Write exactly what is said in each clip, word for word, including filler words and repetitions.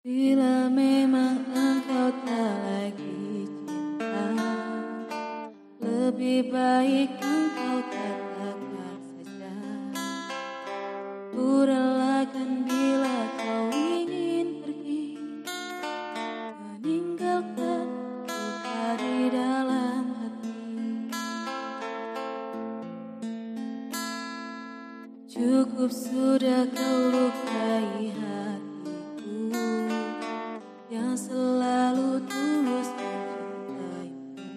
Bila memang engkau tak lagi cinta, lebih baik engkau katakan saja. Ku relakan bila kau ingin pergi, meninggalkan luka di dalam hati. Cukup sudah kau lukai hatiku yang selalu tulus mencintaimu.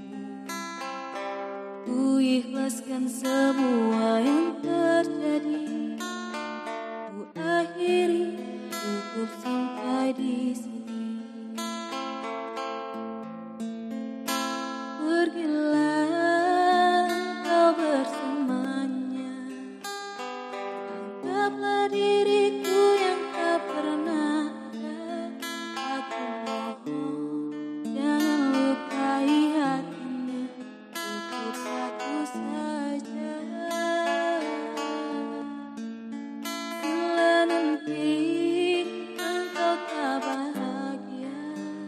Ku ikhlaskan semua yang terjadi, ku akhiri, cukup sampai di sini. Pergilah kau bersamanya, anggaplah diriku yang tak pernah ada. Aku mohon jangan lukai hatinya, cukup aku saja. Bila nanti engkau tak bahagia,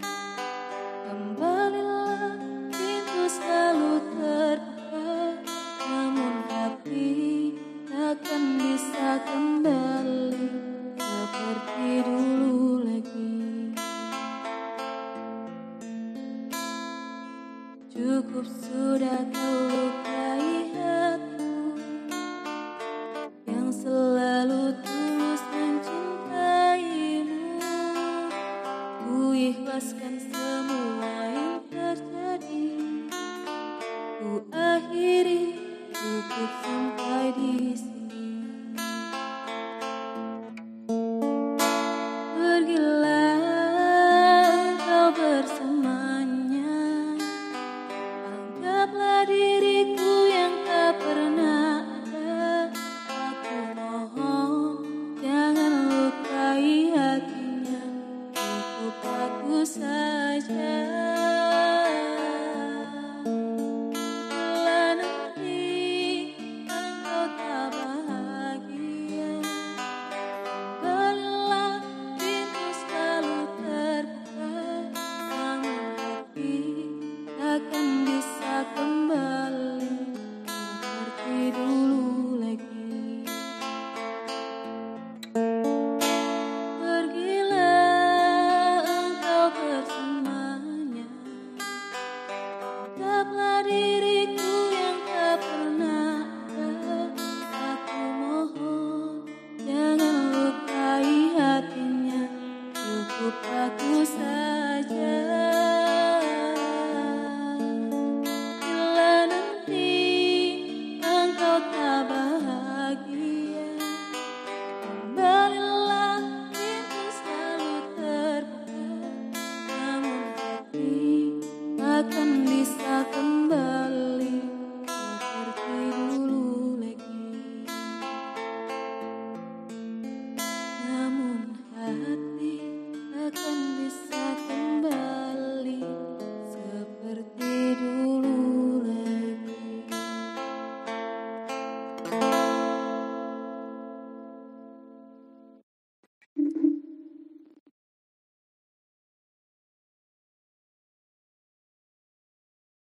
kembalilah, pintu selalu terbuka. Namun hati takkan bisa kembali seperti dulu lagi. Cukup sudah kau lukai hatiku yang selalu tulus mencintaimu. Ku ikhlaskan semua yang terjadi, ku akhiri, cukup sampai di sini. Pergilah engkau bersamanya, anggaplah diriku yang tak pernah ada. Aku mohon jangan lukai hatinya, cukup aku saja. Bila nanti engkau tak bahagia, kembalilah, pintu selalu terbuka. Namun hati takkan bisa kembali seperti dulu lagi. Pergilah engkau bersamanya, anggaplah diriku yang tak pernah ada. Aku mohon jangan lukai hatinya, cukup aku saja.